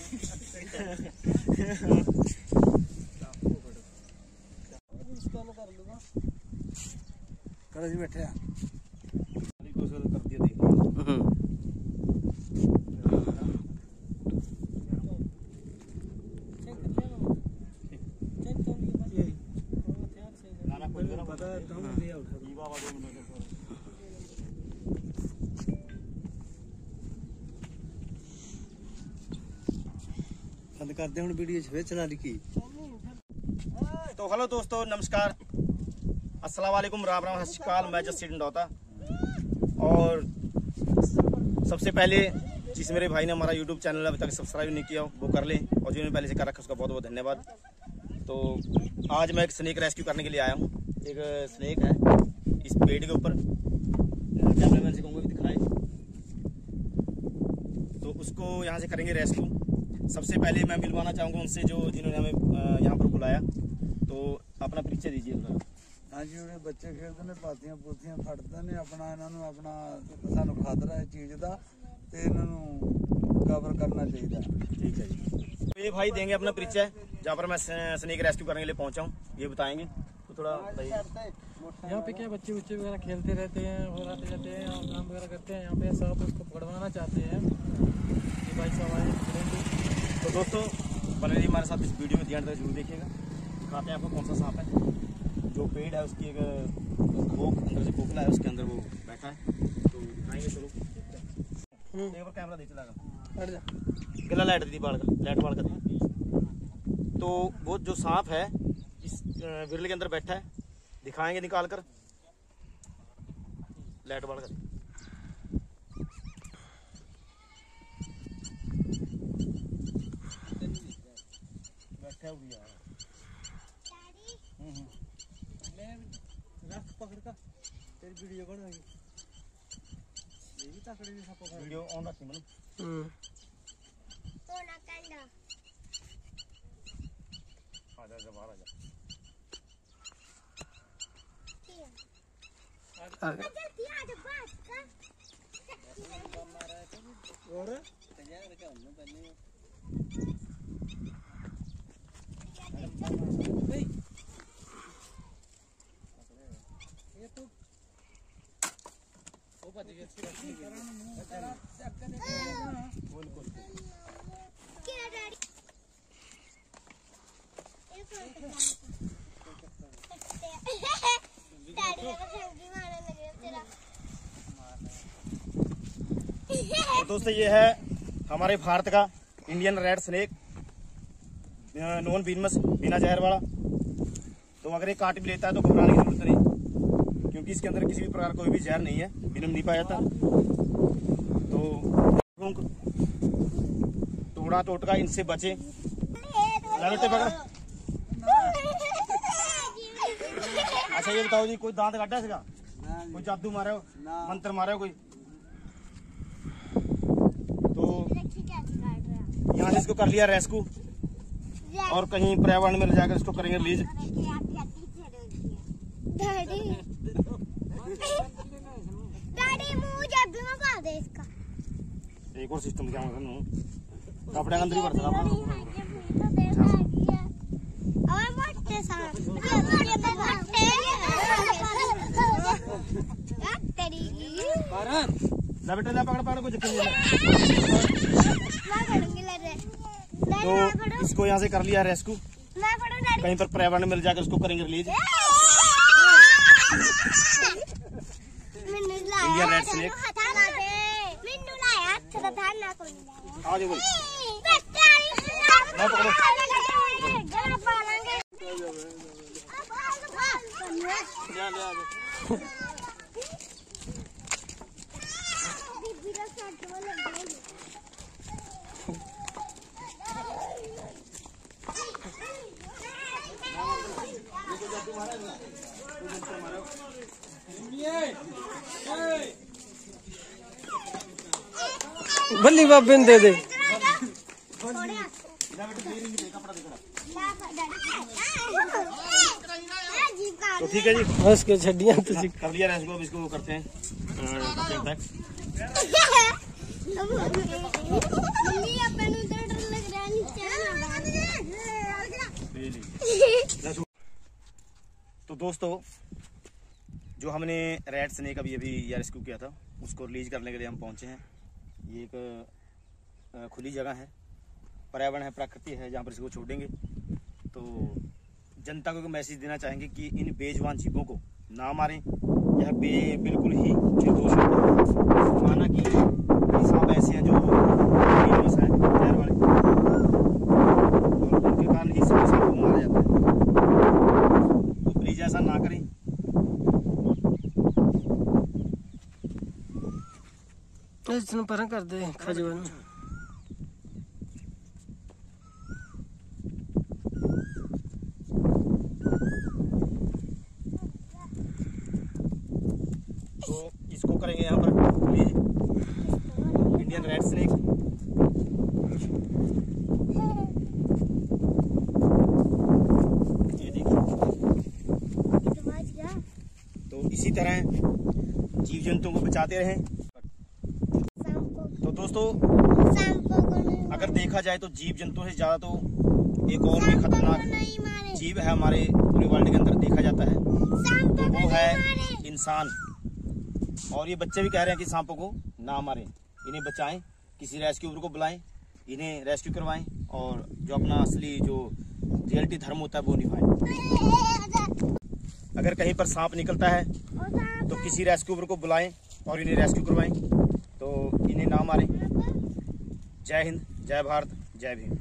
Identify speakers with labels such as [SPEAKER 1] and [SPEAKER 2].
[SPEAKER 1] करो जी बैठे कर दिया देख बंद कर दे वीडियो फिर चला लिखी।
[SPEAKER 2] तो हेलो दोस्तों, नमस्कार, अस्सलाम वालेकुम, राम राम, सत श्री अकाल। मैं जस्सी डंडौता। और सबसे पहले जिस मेरे भाई ने हमारा यूट्यूब चैनल अभी तक सब्सक्राइब नहीं किया वो कर ले, और जिन्होंने पहले से कर रखा उसका बहुत बहुत धन्यवाद। तो आज मैं एक स्नेक रेस्क्यू करने के लिए आया हूँ। एक स्नेक है इस पेड़ के ऊपर, कैमरामैन से कहूँगा कि दिखाए। तो उसको यहाँ से करेंगे रेस्क्यू। सबसे पहले मैं मिलवाना चाहूँगा उनसे जो जिन्होंने हमें यहाँ पर बुलाया। तो अपना परिचय दीजिए उनका।
[SPEAKER 1] हाँ जी, उन्हें बच्चे खेलते हैं, पातियां पूतियां फटते हैं, अपना इन्होंने अपना सानू खतरा है चीज़ का, तो इन्होंने कवर करना चाहिए।
[SPEAKER 2] ठीक है जी। तो ये भाई देंगे अपना परिचय जहाँ पर मैं स्नेक रेस्क्यू करने के लिए पहुँचा हूँ, ये बताएंगे। तो थोड़ा
[SPEAKER 3] यहाँ पे क्या बच्चे वगैरह खेलते रहते हैं और आते जाते हैं और काम वगैरह करते हैं। यहाँ पे सांप उसको पकड़वाना चाहते हैं, ये भाई साहब आए पकड़ेंगे।
[SPEAKER 2] तो दोस्तों बने रहिए हमारे साथ इस वीडियो में, ध्यान तक जरूर देखिएगा। दिखाते हैं आपको कौन सा सांप है। जो पेड़ है उसकी एक खोख अंदर से खोखला है, उसके अंदर वो बैठा है। तो दिखाएंगे। चलो एक बार कैमरा दे चला गला लाइट दी बाढ़ का लाइट बाढ़ का दी। तो वो जो सांप है इस विरले के अंदर बैठा है, दिखाएंगे निकाल कर। लाइट बाढ़ का बैठा हुआ है।
[SPEAKER 3] पकड़ का तेरी वीडियो कौन होगी? ये भी तकड़ी भी सब
[SPEAKER 2] वीडियो ऑन रखी मनु।
[SPEAKER 4] तो ना कंडा
[SPEAKER 2] आ जा बाहर आ जा।
[SPEAKER 4] जल्दी आ जा बस का
[SPEAKER 3] और
[SPEAKER 1] तैयार क्या हमने पहले
[SPEAKER 3] नहीं ये तो वो बच गया
[SPEAKER 4] क्या डैडी
[SPEAKER 2] तो दोस्तों ये है हमारे भारत का Indian red snake, non venomous, बिना जहर वाला। तो अगर ये काट भी लेता है तो घबराने की जरूरत नहीं, क्योंकि इसके अंदर किसी भी प्रकार कोई भी जहर नहीं है, बिनम नहीं पाया जाता। तो टोड़ा टोटका इनसे बचे। पकड़। अच्छा ये बताओ जी, कोई दांत काटा है इसका? कोई जादू मारे हो, मंत्र मारे हो कोई? तो यहाँ से इसको कर लिया रेस्क्यू, और कहीं पर्यावरण में ले जाकर इसको करेंगे रिलीज। एक और सिस्टम क्या कपड़े अंदर ही पड़ता बेटा, जा पकड़ पकड़, कुछ तो इसको यहाँ से कर लिया रेस्क्यू, कहीं पर पर्यावरण में मिल जाकर उसको करेंगे रिलीज। इंडिया रेड स्नेक आ जाओ भाई,
[SPEAKER 3] बल्ली बाबन दे दे।
[SPEAKER 2] तो ठीक है जी,
[SPEAKER 3] बस के छड़ियां तो
[SPEAKER 2] कर लिया रेस्क्यू। अब इसको करते हैं
[SPEAKER 4] मम्मी अपन उधर डर लग रहा है
[SPEAKER 2] दोस्तों, जो हमने रेड स्नेक अभी रेस्क्यू किया था, उसको रिलीज करने के लिए हम पहुंचे हैं। ये एक खुली जगह है, पर्यावरण है, प्रकृति है, जहाँ पर इसको छोड़ेंगे। तो जनता को एक मैसेज देना चाहेंगे कि इन बेजुबान जीवों को ना मारें। यह बिल्कुल ही निर्दोष होते हैं। माना कि कई सांप ऐसे हैं जो निर्दोष हैं, जहर वाले, और उनके कारण ही सभी सांपों को मारा जाता है। तो प्लीज ऐसा ना करें।
[SPEAKER 5] इसमें पर कर दे खजवन।
[SPEAKER 2] तो इसको करेंगे यहाँ पर प्लीज, इंडियन रेड स्नेक। ये देखिए। तो इसी तरह जीव जंतुओं को बचाते रहें। तो दोस्तों, अगर देखा जाए तो जीव जंतुओं से ज्यादा तो एक और भी खतरनाक जीव है हमारे पूरे वर्ल्ड के अंदर देखा जाता है, तो वो है इंसान। और ये बच्चे भी कह रहे हैं कि सांपों को ना मारें, इन्हें बचाएं, किसी रेस्क्यूअर को बुलाएं, इन्हें रेस्क्यू करवाएं और जो अपना असली जो रियलिटी धर्म होता है वो निभाएं। अगर कहीं पर सांप निकलता है तो किसी रेस्क्यूअर को बुलाएं और इन्हें रेस्क्यू करवाएं, तो इन्हें ना मारें। जय हिंद, जय भारत, जय भीम।